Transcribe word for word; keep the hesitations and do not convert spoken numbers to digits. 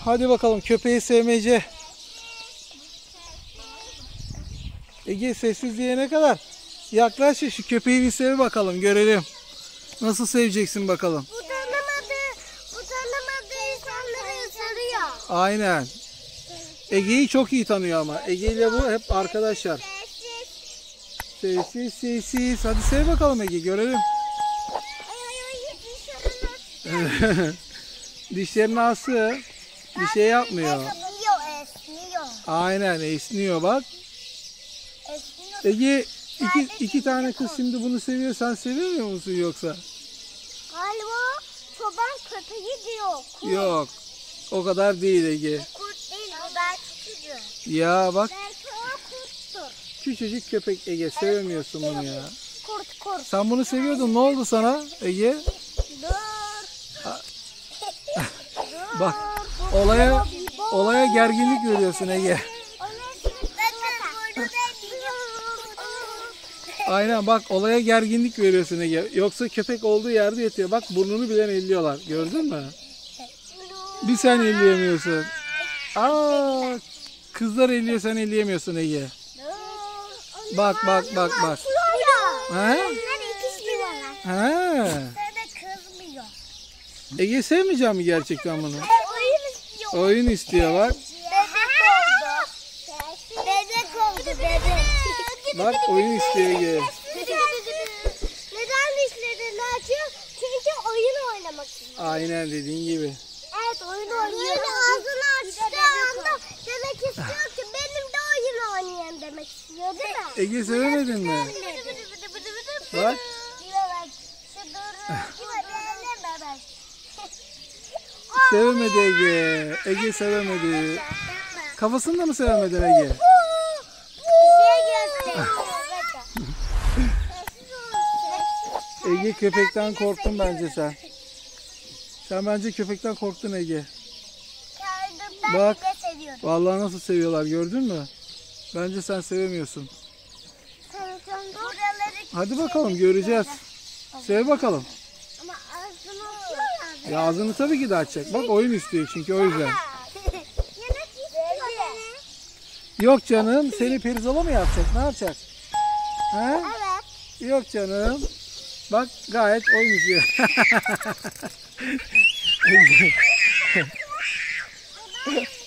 Hadi bakalım köpeği sevmece. Ege sessiz diyene kadar yaklaş şu köpeği bir sev bakalım görelim. Nasıl seveceksin bakalım. Bu tanımadığı, bu tanımadığı insanları ısırıyor. Aynen. Ege'yi çok iyi tanıyor ama. Ege ile bu hep arkadaşlar. Sessiz sessiz. Hadi sev bakalım Ege görelim. Dişlerini aslı. Bir şey yapmıyor. Esniyor, esniyor. Aynen esniyor bak. Esniyor. Ege iki, iki tane kız şimdi bunu seviyor. Sen sevmiyor musun yoksa? Galiba çoban köpeği diyor. Yok. O kadar değil Ege. Kurt değil, o belki küçücük. Ya bak Belki o kurttur. küçücük köpek Ege sevemiyorsun bunu ya. Kurt, kurt. Sen bunu seviyordun. Ne oldu sana Ege? Dur. Bak olaya olaya gerginlik veriyorsun Ege. Aynen bak olaya gerginlik veriyorsun Ege. Yoksa köpek olduğu yerde yatıyor. Bak burnunu bilen elliyorlar. Gördün mü? Bir sen elleyemiyorsun. Aa, kızlar elliyor sen elleyemiyorsun Ege. Bak bak bak bak. Ha? Ha. Kızmıyor. Ege sevmeyecek mi gerçekten bunu? Oyun istiyor. Oyun istiyor bak. Bebek oldu. Bebek oldu bebek. Bak oyun istiyor Ege. Neden dişlerini açıyor? Çünkü oyun oynamak istiyor. Aynen dediğin gibi. Evet oyun oynuyor. Böyle ağzını açtığı anda demek istiyor ki benim de oyun oynayayım demek istiyor değil mi? Ege sevemedin mi? Bak. Sevemedi Ege. Ege sevemedi. Kafasını da mı sevemedin Ege? Ege köpekten korktun bence sen. Sen bence köpekten korktun Ege. Bak. Vallahi nasıl seviyorlar gördün mü? Bence sen sevemiyorsun. Hadi bakalım göreceğiz. Sev bakalım. Ama ağzını açıyor Ya ağzını tabii ki de açacak. Bak oyun istiyor çünkü o yüzden. Yemek istiyor beni. Yok canım seni pirzola mı yapacak? Ne yapacak? Ha? Evet. Yok canım. Bak gayet oyun istiyor.